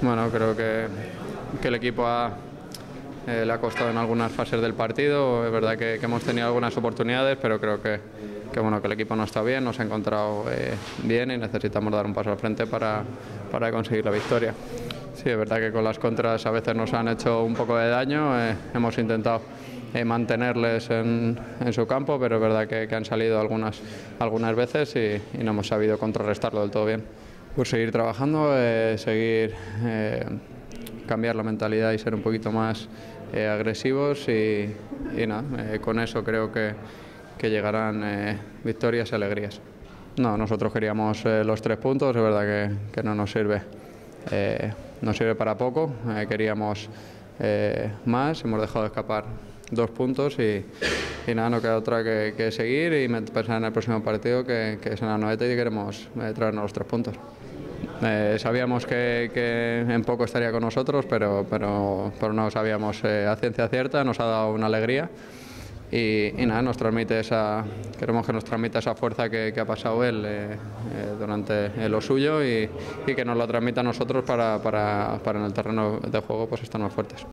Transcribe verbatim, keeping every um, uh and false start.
Bueno, creo que, que el equipo ha, eh, le ha costado en algunas fases del partido. Es verdad que, que hemos tenido algunas oportunidades, pero creo que, que, bueno, que el equipo no está bien, nos ha encontrado eh, bien y necesitamos dar un paso al frente para, para conseguir la victoria. Sí, es verdad que con las contras a veces nos han hecho un poco de daño, eh, hemos intentado eh, mantenerles en, en su campo, pero es verdad que, que han salido algunas, algunas veces y, y no hemos sabido contrarrestarlo del todo bien. Pues seguir trabajando, eh, seguir eh, cambiar la mentalidad y ser un poquito más eh, agresivos y, y nada, eh, con eso creo que, que llegarán eh, victorias y alegrías. No, nosotros queríamos eh, los tres puntos, es verdad que, que no nos sirve, eh, nos sirve para poco, eh, queríamos eh, más, hemos dejado escapar dos puntos y, y nada, no queda otra que, que seguir y pensar en el próximo partido que, que es en la Anoeta y queremos eh, traernos los tres puntos. Eh, sabíamos que, que en poco estaría con nosotros, pero, pero, pero no sabíamos eh, a ciencia cierta, nos ha dado una alegría y, y nada, nos transmite esa, queremos que nos transmita esa fuerza que, que ha pasado él eh, eh, durante eh, lo suyo y, y que nos lo transmita a nosotros para, para, para en el terreno de juego pues estar más fuertes.